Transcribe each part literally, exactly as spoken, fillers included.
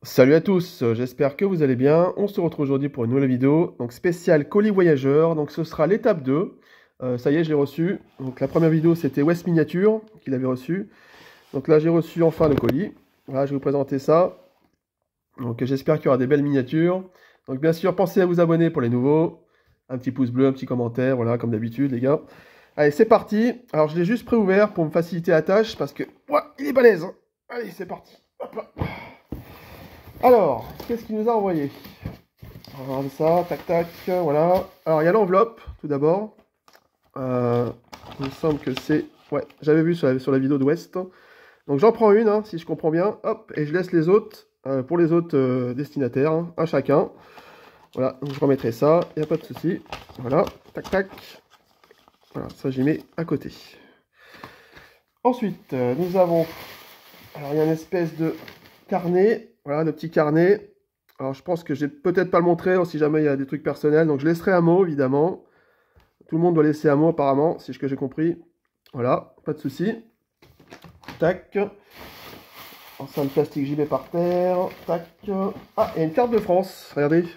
Salut à tous, euh, j'espère que vous allez bien. On se retrouve aujourd'hui pour une nouvelle vidéo, donc spéciale colis voyageur. Donc ce sera l'étape deux. Euh, ça y est, j'ai reçu. Donc la première vidéo c'était West Miniature qu'il avait reçu. Donc là j'ai reçu enfin le colis. Voilà, je vais vous présenter ça. Donc j'espère qu'il y aura des belles miniatures. Donc bien sûr, pensez à vous abonner pour les nouveaux. Un petit pouce bleu, un petit commentaire, voilà, comme d'habitude les gars. Allez, c'est parti. Alors je l'ai juste préouvert pour me faciliter la tâche parce que... Ouah, il est balèze, hein. Allez, c'est parti. Hop là. Alors, qu'est-ce qu'il nous a envoyé? On va regarder ça, tac tac, voilà. Alors, il y a l'enveloppe, tout d'abord. Euh, il me semble que c'est... Ouais, j'avais vu sur la, sur la vidéo d'Ouest. Donc, j'en prends une, hein, si je comprends bien. Hop, et je laisse les autres, euh, pour les autres euh, destinataires, hein, un chacun. Voilà, donc je remettrai ça, il n'y a pas de souci. Voilà, tac tac. Voilà, ça j'y mets à côté. Ensuite, euh, nous avons... Alors, il y a une espèce de carnet. Voilà, le petit carnet. Alors, je pense que je vais peut-être pas le montrer si jamais il y a des trucs personnels. Donc, je laisserai un mot, évidemment. Tout le monde doit laisser un mot, apparemment, si ce que j'ai compris. Voilà, pas de souci. Tac. Ensemble plastique, j'y mets par terre. Tac. Ah, il y a une carte de France. Regardez.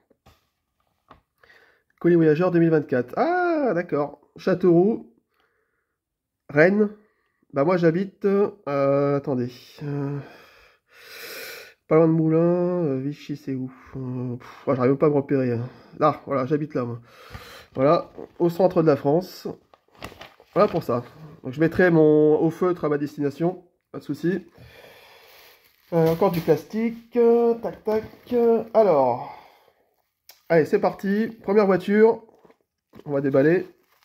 Colis voyageur deux mille vingt-quatre. Ah, d'accord. Châteauroux. Rennes. Bah, moi, j'habite... Euh, attendez. Euh... Pas loin de Moulins, euh, Vichy c'est où? euh, pff, J'arrive pas à me repérer. Hein. Là, voilà, j'habite là, moi. Voilà, au centre de la France. Voilà pour ça. Donc je mettrai mon au feutre à ma destination, pas de souci. Euh, encore du plastique, euh, tac tac. euh, Alors, allez, c'est parti. Première voiture, on va déballer.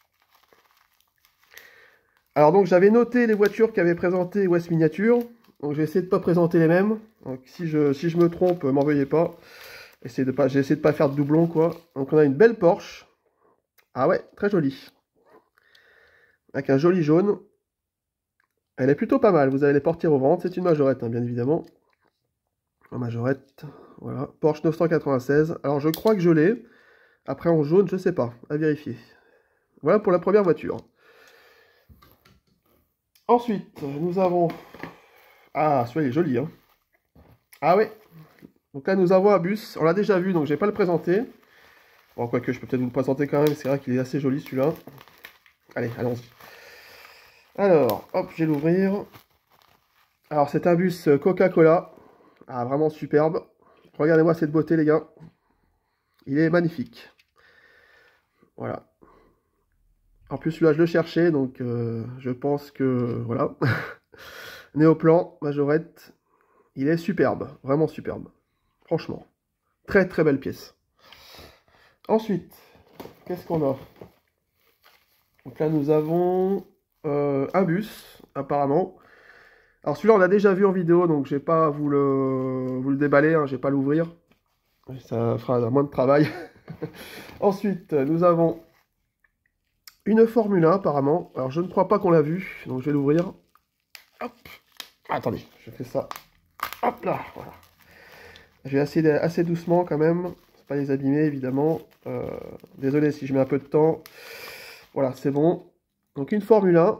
Alors donc j'avais noté les voitures qu'avait présentées West Miniature. Donc je vais essayer de ne pas présenter les mêmes. Donc si je, si je me trompe, m'en veuillez pas. Essayez de pas, j'ai essayé de pas faire de doublons quoi. Donc on a une belle Porsche. Ah ouais, très jolie. Avec un joli jaune. Elle est plutôt pas mal. Vous avez les portières au ventre. C'est une majorette, hein, bien évidemment. En majorette. Voilà. Porsche neuf cent quatre-vingt-seize. Alors je crois que je l'ai. Après en jaune, je sais pas. À vérifier. Voilà pour la première voiture. Ensuite, nous avons... Ah, celui-là il est joli, hein. Ah ouais. Donc là, nous avons un bus. On l'a déjà vu, donc je vais pas le présenter. Bon, quoique, je peux peut-être vous le présenter quand même. C'est vrai qu'il est assez joli, celui-là. Allez, allons-y. Alors, hop, je vais l'ouvrir. Alors, c'est un bus Coca-Cola. Ah, vraiment superbe. Regardez-moi cette beauté, les gars. Il est magnifique. Voilà. En plus, celui-là, je le cherchais, donc euh, je pense que... Voilà. Néoplan, majorette. Il est superbe. Vraiment superbe. Franchement. Très, très belle pièce. Ensuite, qu'est-ce qu'on a? Donc là, nous avons euh, un bus, apparemment. Alors celui-là, on l'a déjà vu en vidéo, donc je vais pas vous le, vous le déballer, hein, je vais pas l'ouvrir. Ça fera moins de travail. Ensuite, nous avons une Formule un, apparemment. Alors je ne crois pas qu'on l'a vu, donc je vais l'ouvrir. Hop. Ah, attendez, je fais ça. Hop là, voilà. Je vais assez, assez doucement quand même. C'est pas les abîmer, évidemment. Euh, désolé si je mets un peu de temps. Voilà, c'est bon. Donc une Formule un.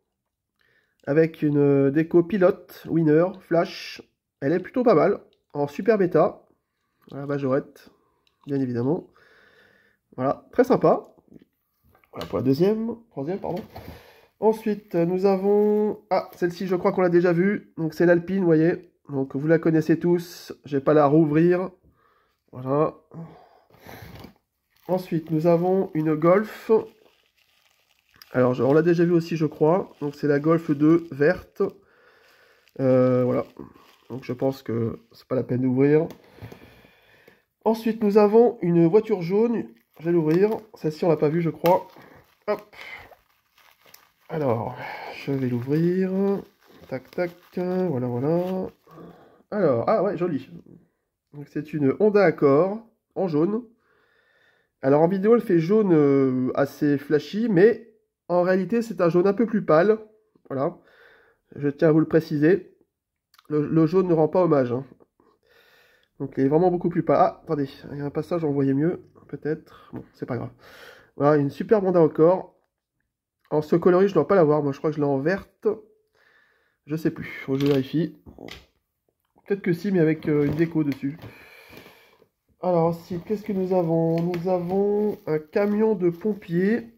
Avec une déco pilote, winner, flash. Elle est plutôt pas mal. En super bêta. Voilà, majorette, bien évidemment. Voilà, très sympa. Voilà pour la deuxième, troisième, pardon. Ensuite, nous avons... Ah, celle-ci, je crois qu'on l'a déjà vue. Donc c'est l'Alpine, vous voyez. Donc vous la connaissez tous. Je vais pas la rouvrir. Voilà. Ensuite, nous avons une Golf. Alors, on l'a déjà vu aussi, je crois. Donc c'est la Golf deux verte. Euh, voilà. Donc je pense que c'est pas la peine d'ouvrir. Ensuite, nous avons une voiture jaune. Je vais l'ouvrir. Celle-ci, on l'a pas vue, je crois. Hop. Alors, je vais l'ouvrir. Tac, tac. Voilà, voilà. Alors, ah ouais, joli. Donc c'est une Honda Accord en jaune. Alors en vidéo, elle fait jaune euh, assez flashy, mais en réalité, c'est un jaune un peu plus pâle. Voilà. Je tiens à vous le préciser. Le, le jaune ne rend pas hommage, hein. Donc il est vraiment beaucoup plus pâle. Ah, attendez, il y a un passage, on voyait mieux, peut-être. Bon, c'est pas grave. Voilà, une super Honda Accord. En ce coloris, je ne dois pas l'avoir. Moi, je crois que je l'ai en verte. Je sais plus. Faut que je vérifie. Peut-être que si, mais avec euh, une déco dessus. Alors ensuite, qu'est-ce que nous avons? Nous avons un camion de pompiers.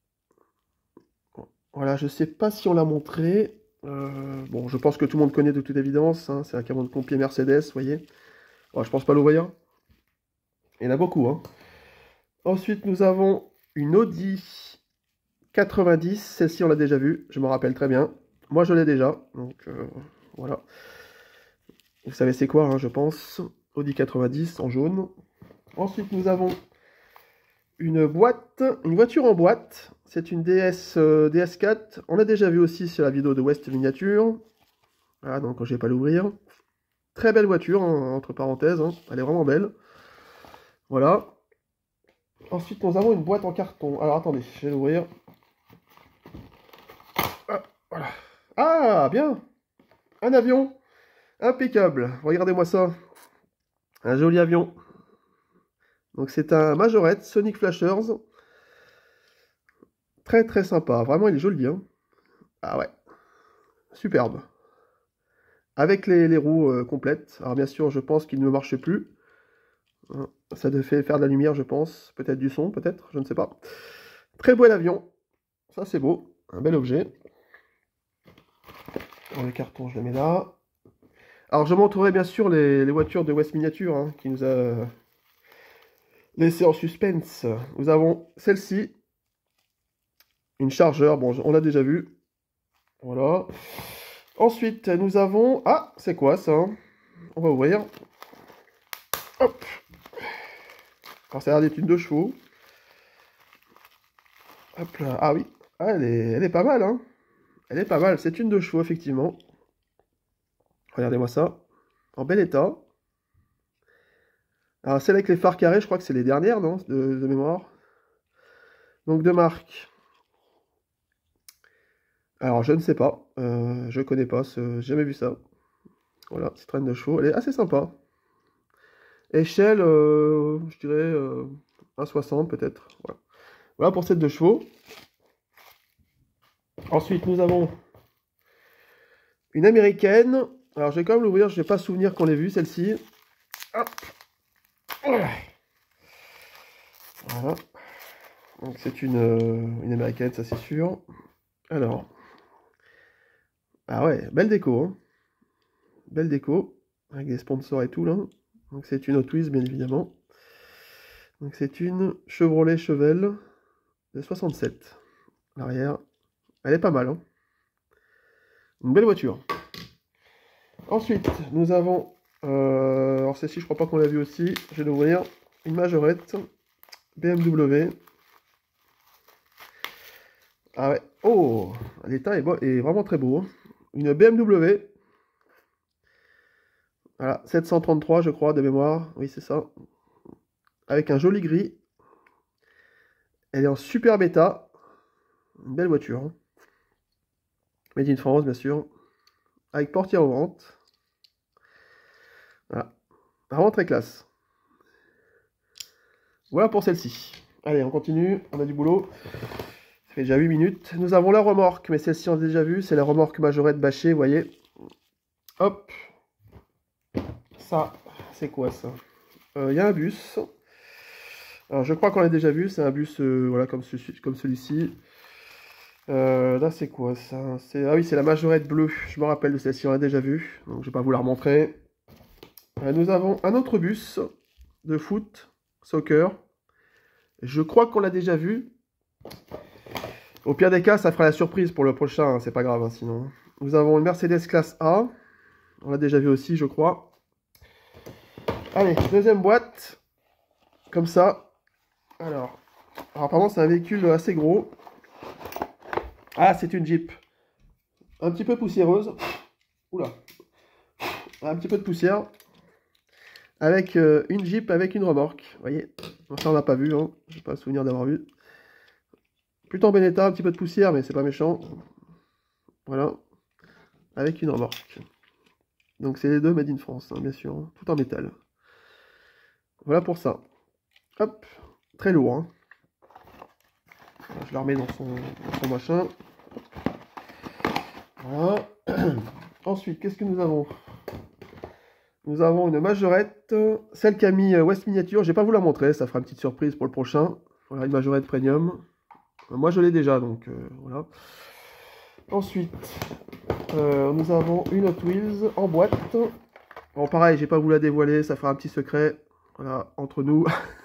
Voilà, je sais pas si on l'a montré. Euh, bon, je pense que tout le monde connaît de toute évidence, hein. C'est un camion de pompiers Mercedes, vous voyez. Bon, je pense pas l'ouvrir. Il y en a beaucoup, hein. Ensuite, nous avons une Audi quatre-vingt-dix. Celle-ci, on l'a déjà vue, je me rappelle très bien. Moi, je l'ai déjà, donc euh, voilà. Vous savez c'est quoi, hein, je pense. Audi quatre-vingt-dix en jaune. Ensuite, nous avons une boîte, une voiture en boîte. C'est une D S, euh, D S quatre. On l'a déjà vu aussi sur la vidéo de West Miniature. Voilà, donc je vais pas l'ouvrir. Très belle voiture, hein, entre parenthèses. Hein. Elle est vraiment belle. Voilà. Ensuite, nous avons une boîte en carton. Alors, attendez, je vais l'ouvrir. Ah, voilà. Ah, bien. Un avion. Impeccable. Regardez-moi ça. Un joli avion. Donc, c'est un Majorette Sonic Flashers. Très, très sympa. Vraiment, il est joli. Hein. Ah ouais. Superbe. Avec les, les roues euh, complètes. Alors, bien sûr, je pense qu'il ne marche plus. Ça devait faire de la lumière, je pense. Peut-être du son, peut-être. Je ne sais pas. Très beau l'avion. Ça, c'est beau. Un bel objet. Dans le carton, je le mets là. Alors, je montrerai bien sûr les, les voitures de West Miniature, hein, qui nous a laissé en suspense. Nous avons celle-ci. Une chargeur. Bon, on l'a déjà vu. Voilà. Ensuite, nous avons... Ah, c'est quoi ça? On va ouvrir. Hop. Alors, ça a l'air d'être une deux chevaux. Hop là. Ah oui. Ah, elle est, elle est pas mal, hein. Elle est pas mal. C'est une deux chevaux, effectivement. Regardez-moi ça. En bel état. Alors, celle avec les phares carrés, je crois que c'est les dernières, non? De, de mémoire. Donc, de marque. Alors, je ne sais pas. Euh, je connais pas. J'ai jamais vu ça. Voilà, Citroën de chevaux. Elle est assez sympa. Échelle, euh, je dirais euh, un virgule soixante peut-être. Voilà. Voilà pour cette deux chevaux. Ensuite, nous avons une américaine. Alors, je vais quand même l'ouvrir. Je n'ai pas souvenir qu'on l'ait vue, celle-ci. Voilà. Donc, c'est une, euh, une américaine, ça c'est sûr. Alors. Ah ouais, belle déco. Hein. Belle déco. Avec des sponsors et tout, là. Donc, c'est une Hot Wheels, bien évidemment. Donc, c'est une Chevrolet Chevelle de soixante-sept. L'arrière. Elle est pas mal, hein. Une belle voiture. Ensuite, nous avons... Euh, alors celle-ci, je crois pas qu'on l'a vu aussi. Je vais l'ouvrir. Une Majorette. B M W. Ah ouais. Oh, l'état est, beau, est vraiment très beau. Hein. Une B M W. Voilà, sept cent trente-trois, je crois, de mémoire. Oui, c'est ça. Avec un joli gris. Elle est en super bêta. Une belle voiture. Hein. Made in France, bien sûr. Avec portière ouvrante. Voilà. Vraiment très classe. Voilà pour celle-ci. Allez, on continue. On a du boulot. Ça fait déjà huit minutes. Nous avons la remorque, mais celle-ci on a déjà vu. C'est la remorque Majorette bâchée, vous voyez. Hop. Ça, c'est quoi ça? Il euh, y a un bus. Alors, je crois qu'on l'a déjà vu. C'est un bus euh, voilà, comme, ce, comme celui-ci. Euh, là, c'est quoi ça? Ah oui, c'est la Majorette bleue. Je me rappelle de celle-ci, on l'a déjà vu. Donc, je vais pas vous la remontrer. Euh, nous avons un autre bus de foot, soccer. Je crois qu'on l'a déjà vu. Au pire des cas, ça fera la surprise pour le prochain. Hein, c'est pas grave, hein, sinon. Nous avons une Mercedes classe A. On l'a déjà vu aussi, je crois. Allez, deuxième boîte. Comme ça. Alors, alors apparemment, c'est un véhicule assez gros. Ah, c'est une Jeep. Un petit peu poussiéreuse. Oula. Un petit peu de poussière. Avec euh, une Jeep avec une remorque. Vous voyez. Ça, on n'a pas vu. Hein. Je n'ai pas le souvenir d'avoir vu. Plutôt en bon état. Un petit peu de poussière, mais c'est pas méchant. Voilà. Avec une remorque. Donc, c'est les deux made in France, hein, bien sûr. Hein. Tout en métal. Voilà pour ça. Hop. Très lourd. Hein. Je la remets dans son, dans son machin. Voilà. Ensuite, qu'est-ce que nous avons? Nous avons une majorette, celle qu'a mis West Miniature. Je vais pas vous la montrer, ça fera une petite surprise pour le prochain. Voilà, une majorette premium. Moi, je l'ai déjà, donc euh, voilà. Ensuite, euh, nous avons une Hot Wheels en boîte. Bon, pareil, je vais pas vous la dévoiler, ça fera un petit secret. Voilà, entre nous.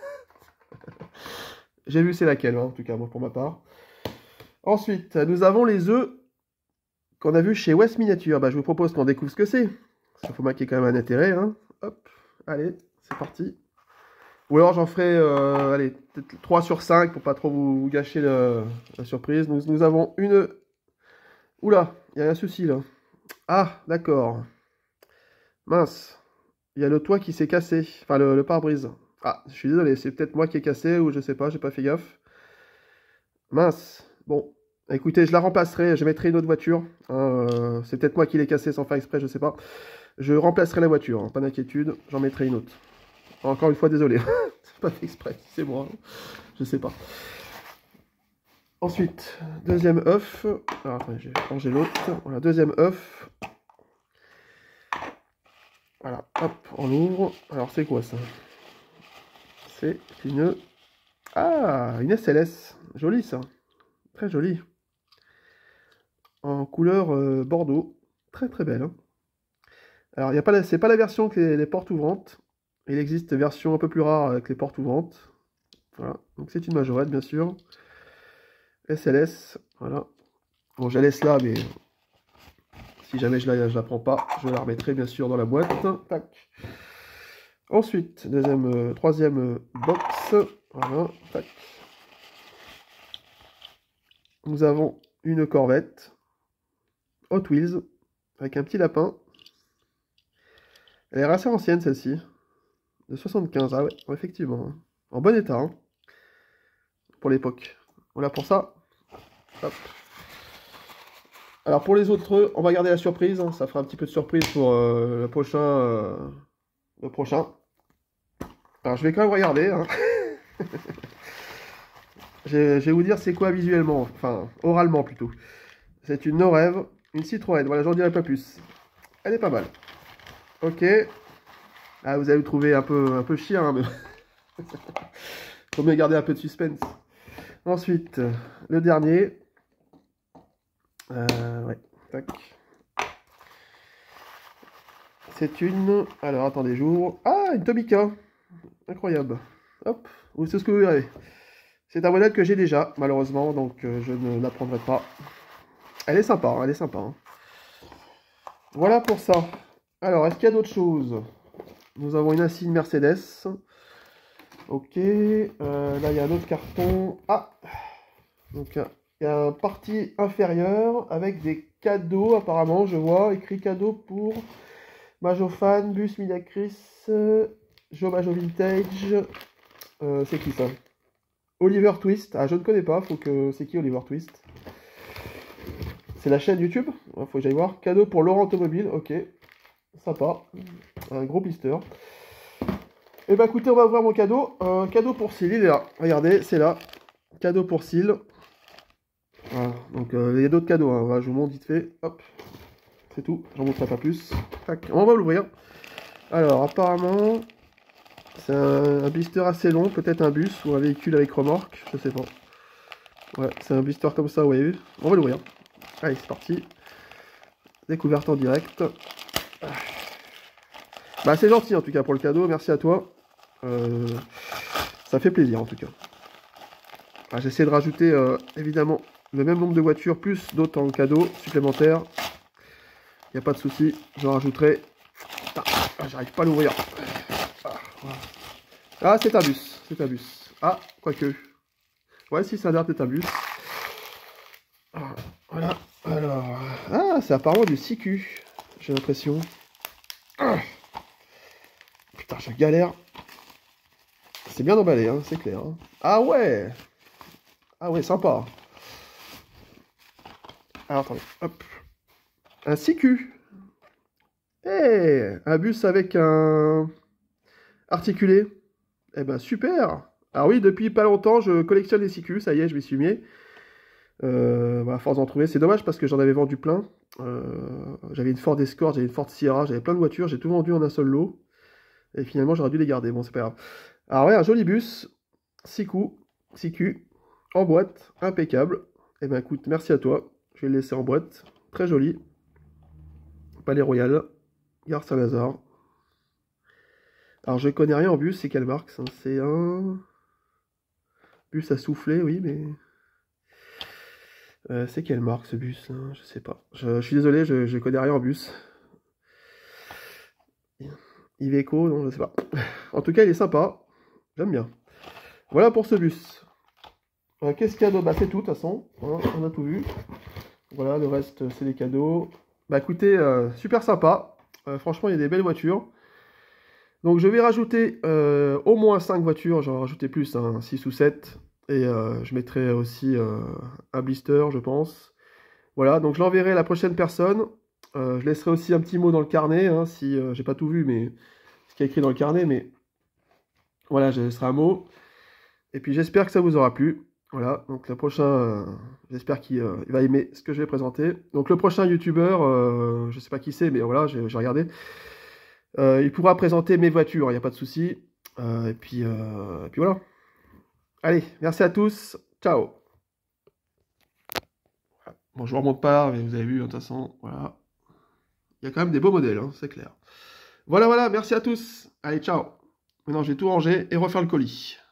J'ai vu c'est laquelle, hein, en tout cas, moi, pour ma part. Ensuite, nous avons les œufs qu'on a vu chez West Miniature. Bah, je vous propose qu'on découvre ce que c'est. Il faut qu'il y ait quand même un intérêt. Hein. Hop, allez, c'est parti. Ou alors j'en ferai euh, allez, peut-être trois sur cinq pour pas trop vous gâcher le, la surprise. Nous, nous avons une... Oula, il y a un souci là. Ah, d'accord. Mince. Il y a le toit qui s'est cassé. Enfin, le, le pare-brise. Ah, je suis désolé, c'est peut-être moi qui ai cassé ou je sais pas, j'ai pas fait gaffe. Mince. Bon, écoutez, je la remplacerai, je mettrai une autre voiture. Euh, c'est peut-être moi qui l'ai cassé sans faire exprès, je sais pas. Je remplacerai la voiture, hein, pas d'inquiétude, j'en mettrai une autre. Encore une fois, désolé. C'est pas fait exprès, c'est moi. Je sais pas. Ensuite, deuxième œuf. Alors, attendez, j'ai changé l'autre. Voilà, deuxième œuf. Voilà, hop, on l'ouvre. Alors, c'est quoi ça? C'est une... Ah, une S L S. Joli, ça. Très joli. En couleur euh, bordeaux. Très, très belle. Hein. Alors, c'est pas, pas la version avec les, les portes ouvrantes. Il existe une version un peu plus rare avec les portes ouvrantes. Voilà, donc c'est une majorette, bien sûr. S L S, voilà. Bon, je la laisse là, mais si jamais je la, je la prends pas, je la remettrai bien sûr dans la boîte. Tac. Ensuite, deuxième, euh, troisième euh, box. Voilà, tac. Nous avons une Corvette Hot Wheels avec un petit lapin. Elle est assez ancienne celle-ci. De soixante-quinze, ah ouais, effectivement. Hein. En bon état, hein, pour l'époque. Voilà pour ça. Hop. Alors pour les autres, on va garder la surprise. Hein. Ça fera un petit peu de surprise pour euh, le prochain. Euh, le prochain. Alors je vais quand même regarder. Hein. je vais vous dire c'est quoi visuellement, enfin oralement plutôt. C'est une No-Rêve, une Citroën. Voilà, j'en dirai pas plus. Elle est pas mal. Ok. Ah, vous allez vous trouver un peu, un peu chien, hein, mais... faut mieux garder un peu de suspense. Ensuite, le dernier. Euh, ouais, tac. C'est une... Alors, attendez, j'ouvre. Ah, une Tomica. Incroyable. Hop, c'est ce que vous verrez. C'est un modèle que j'ai déjà, malheureusement, donc euh, je ne la prendrai pas. Elle est sympa, hein, elle est sympa. Hein. Voilà pour ça. Alors, est-ce qu'il y a d'autres choses? Nous avons une insigne Mercedes. Ok. Euh, là, il y a un autre carton. Ah! Donc, il y a un partie inférieure avec des cadeaux, apparemment, je vois. Écrit cadeau pour Majofan, Bus Midacris, Jo Majo Vintage. Euh, c'est qui ça? Oliver Twist. Ah, je ne connais pas. Faut que... C'est qui Oliver Twist? C'est la chaîne YouTube? Il faut que j'aille voir. Cadeau pour Laurent Automobile. Ok. Sympa. Un gros blister. Et bah écoutez, on va ouvrir mon cadeau. Un cadeau pour Syl, il est là. Regardez, c'est là. Cadeau pour Syl. Voilà. Donc euh, il y a d'autres cadeaux. Hein. Voilà, je vous montre vite fait. Hop. C'est tout. J'en montrerai pas plus. Tac. On va l'ouvrir. Alors apparemment, c'est un, un blister assez long. Peut-être un bus ou un véhicule avec remorque. Je sais pas. Ouais, c'est un blister comme ça, vous voyez. On va l'ouvrir. Allez, c'est parti. Découverte en direct. Bah c'est gentil en tout cas pour le cadeau, merci à toi. Euh, ça fait plaisir en tout cas. Ah, j'essaie de rajouter euh, évidemment le même nombre de voitures plus d'autres en cadeau supplémentaires. Il n'y a pas de souci, j'en rajouterai. Ah, j'arrive pas à l'ouvrir. Ah, voilà. Ah, c'est un bus, c'est un bus. Ah, quoique. Ouais, si, ça a l'air d'être un bus. Ah, voilà, alors... Ah, c'est apparemment du C Q, j'ai l'impression. Ah. Putain, je galère. C'est bien emballé, hein, c'est clair. Hein. Ah ouais. Ah ouais, sympa. Alors, attendez, hop. Un C Q. Eh, hey, un bus avec un... articulé. Eh ben, super. Alors oui, depuis pas longtemps, je collectionne les C Q. Ça y est, je m'y suis mis. Euh, bah, à force d'en trouver. C'est dommage parce que j'en avais vendu plein. Euh, j'avais une Ford Escort, j'avais une Ford Sierra, j'avais plein de voitures, j'ai tout vendu en un seul lot. Et finalement, j'aurais dû les garder. Bon, c'est pas grave. Alors, ouais, un joli bus. six coups, six culs, en boîte, impeccable. Et ben écoute, merci à toi. Je vais le laisser en boîte. Très joli. Palais Royal, Gare Saint-Lazare. Alors, je connais rien en bus, c'est quelle marque ça? C'est un bus à souffler, oui, mais... Euh, c'est quelle marque ce bus là? Je sais pas. Je, je suis désolé, je, je connais rien en bus. Iveco, non, je sais pas. En tout cas, il est sympa. J'aime bien. Voilà pour ce bus. Euh, Qu'est-ce qu'il y a d'autre? Bah, c'est tout, de toute façon. Hein, on a tout vu. Voilà, le reste, c'est des cadeaux. Bah, écoutez, euh, super sympa. Euh, franchement, il y a des belles voitures. Donc, je vais rajouter euh, au moins cinq voitures. J'en vais rajouter plus, hein, six ou sept. Et euh, je mettrai aussi euh, un blister, je pense. Voilà, donc je l'enverrai à la prochaine personne. Euh, je laisserai aussi un petit mot dans le carnet, hein, si euh, j'ai pas tout vu, mais ce qui est écrit dans le carnet, mais voilà, je laisserai un mot. Et puis j'espère que ça vous aura plu. Voilà, donc le prochain, euh, j'espère qu'il euh, il va aimer ce que je vais présenter. Donc le prochain youtubeur, euh, je sais pas qui c'est, mais voilà, j'ai j'ai regardé. Euh, il pourra présenter mes voitures, il n'y a pas de souci. Euh, et puis, euh, et puis voilà. Allez, merci à tous. Ciao. Bon, je ne vous remonte pas, mais vous avez vu, de toute façon, voilà. Il y a quand même des beaux modèles, hein, c'est clair. Voilà, voilà, merci à tous. Allez, ciao. Maintenant, je vais tout ranger et refaire le colis.